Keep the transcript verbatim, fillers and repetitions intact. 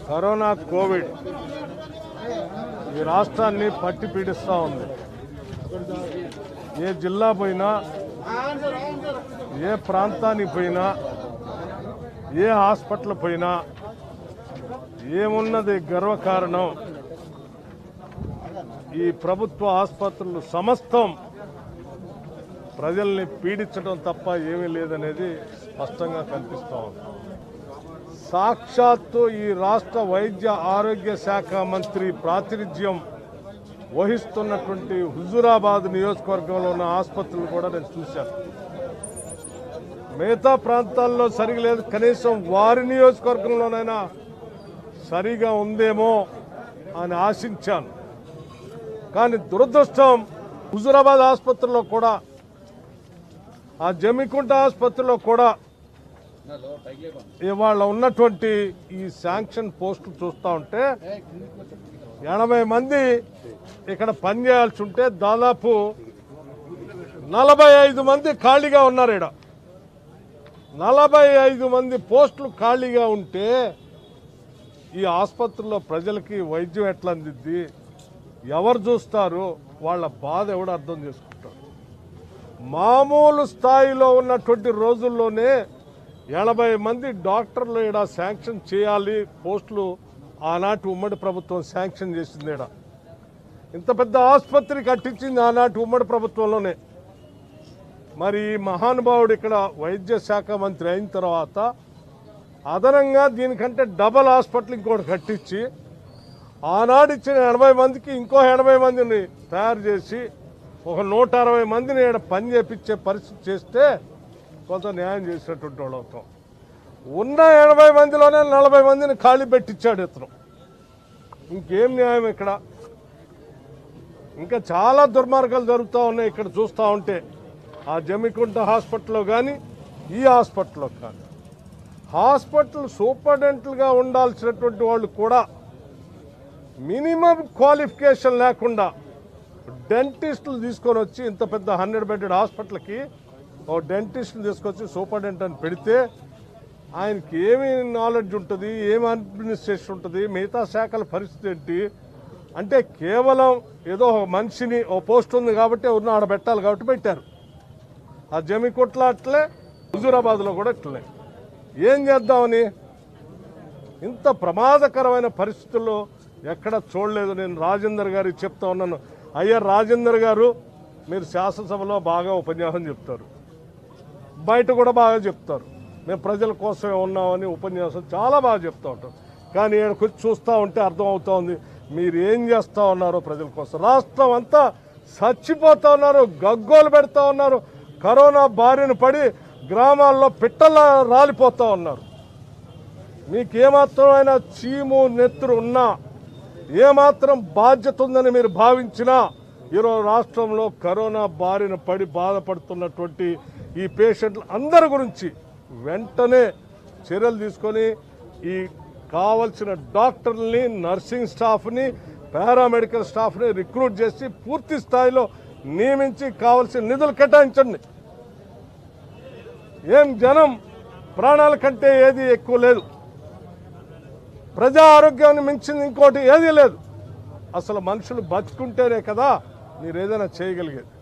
Corona Covid ఈ రాష్ట్రాన్ని పట్టి పీడిస్తూ ఉంది. ఏ జిల్లా పోయినా, ఏ ప్రాంతానికి పోయినా, ఏ హాస్పిటల్ పోయినా ఏమున్నది గర్వకారణం ఈ ప్రభుత్వ ఆసుపత్రులు సమస్తం ప్రజల్ని పీడించడం తప్ప ఏమీ లేదనేది స్పష్టంగా కనిపిస్తూ ఉంది. సాక్షాత్తు ఈ రాష్ట్ర వైద్య ఆరోగ్య శాఖ మంత్రి ప్రాతినిధ్యం వహిస్తున్నటువంటి హుజూరాబాద్ నియోజకవర్గంలో ఉన్న ఆసుపత్రులు కూడా నేను చూశాను. మిగతా ప్రాంతాల్లో సరిగా లేదు, కనీసం వారి నియోజకవర్గంలోనైనా సరిగా ఉందేమో అని ఆశించాను. కానీ దురదృష్టం హుజూరాబాద్ ఆసుపత్రిలో కూడా, ఆ జమ్మికుంట ఆసుపత్రిలో కూడా ఇవాళ ఉన్నటువంటి ఈ శాంక్షన్ పోస్టులు చూస్తూ ఉంటే ఎనభై మంది ఇక్కడ పనిచేయాల్సి ఉంటే దాదాపు నలభై ఐదు మంది ఖాళీగా ఉన్నారు. ఇక్కడ నలభై ఐదు మంది పోస్టులు ఖాళీగా ఉంటే ఈ ఆసుపత్రిలో ప్రజలకి వైద్యం ఎట్లా అందిద్ది, ఎవరు చూస్తారు, వాళ్ళ బాధ ఎవడు అర్థం చేసుకుంటారు. మామూలు స్థాయిలో ఉన్నటువంటి రోజుల్లోనే ఎనభై మంది డాక్టర్లు ఇక్కడ శాంక్షన్ చేయాలి పోస్టులు ఆనాటి ఉమ్మడి ప్రభుత్వం శాంక్షన్ చేసింది. ఇక్కడ ఇంత పెద్ద ఆసుపత్రి కట్టించింది ఆనాటి ఉమ్మడి ప్రభుత్వంలోనే. మరి మహానుభావుడు ఇక్కడ వైద్య శాఖ మంత్రి అయిన తర్వాత అదనంగా దీనికంటే డబల్ హాస్పిటల్ ఇంకోటి కట్టించి ఆనాడు ఇచ్చిన ఎనభై మందికి ఇంకో ఎనభై మందిని తయారు చేసి ఒక నూట అరవై మందిని ఇక్కడ పని చేపించే పరిస్థితి చేస్తే కొంత న్యాయం చేసినటువంటి వాళ్ళు అవుతాం. ఉన్న ఎనభై మందిలోనే నలభై మందిని ఖాళీ పెట్టించాడు ఇతను. ఇంకేం న్యాయం ఇక్కడ? ఇంకా చాలా దుర్మార్గాలు జరుగుతూ ఉన్నాయి ఇక్కడ చూస్తూ ఉంటే. ఆ జమ్మికుంట హాస్పిటల్లో కానీ ఈ హాస్పిటల్లో కానీ హాస్పిటల్ సూపరింటెండెంట్గా ఉండాల్సినటువంటి వాళ్ళు కూడా మినిమం క్వాలిఫికేషన్ లేకుండా డెంటిస్టులు తీసుకొని వచ్చి ఇంత పెద్ద హండ్రెడ్ బెడెడ్ హాస్పిటల్కి ఓ డెంటిస్ట్ని తీసుకొచ్చి సూపరింటెండెంట్ అని పెడితే ఆయనకి ఏమి నాలెడ్జ్ ఉంటుంది, ఏమి అడ్మినిస్ట్రేషన్ ఉంటుంది, మిగతా శాఖల పరిస్థితి ఏంటి అంటే కేవలం ఏదో ఒక మనిషిని ఓ పోస్ట్ ఉంది కాబట్టి ఉన్న ఆడ పెట్టాలి కాబట్టి పెట్టారు. ఆ జమ్మికుంటలో అట్లే, హుజూరాబాద్లో కూడా ఇట్లనే. ఏం చేద్దామని ఇంత ప్రమాదకరమైన పరిస్థితుల్లో ఎక్కడ చూడలేదు. నేను రాజేందర్ గారికి చెప్తా ఉన్నాను, అయ్యా రాజేందర్ గారు మీరు శాసనసభలో బాగా ఉపన్యాసం చెప్తారు, బయట కూడా బాగా చెప్తారు, మేము ప్రజల కోసమే ఉన్నామని ఉపన్యాసం చాలా బాగా చెప్తూ ఉంటాం. కానీ ఇక్కడికి వచ్చి చూస్తూ ఉంటే అర్థమవుతా ఉంది మీరు ఏం చేస్తూ ఉన్నారో ప్రజల కోసం. రాష్ట్రం అంతా చచ్చిపోతూ ఉన్నారు, గగ్గోలు పెడతా ఉన్నారు, కరోనా బారిన పడి గ్రామాల్లో పిట్టలా రాలిపోతూ ఉన్నారు. మీకేమాత్రమైనా చీము నెత్తురు ఉన్నా, ఏమాత్రం బాధ్యత ఉందని మీరు భావించినా ఈరోజు రాష్ట్రంలో కరోనా బారిన పడి బాధపడుతున్నటువంటి ఈ పేషెంట్లు అందరి గురించి వెంటనే చర్యలు తీసుకొని ఈ కావలసిన డాక్టర్లని, నర్సింగ్ స్టాఫ్ని, పారామెడికల్ స్టాఫ్ని రిక్రూట్ చేసి పూర్తి స్థాయిలో నియమించి కావలసిన నిధులు కేటాయించండి. ఏం జనం ప్రాణాల కంటే ఏది ఎక్కువ లేదు, ప్రజా ఆరోగ్యాన్ని మించింది ఇంకోటి ఏదీ లేదు. అసలు మనుషులు బతుకుంటేనే కదా మీరు ఏదైనా చేయగలిగేది.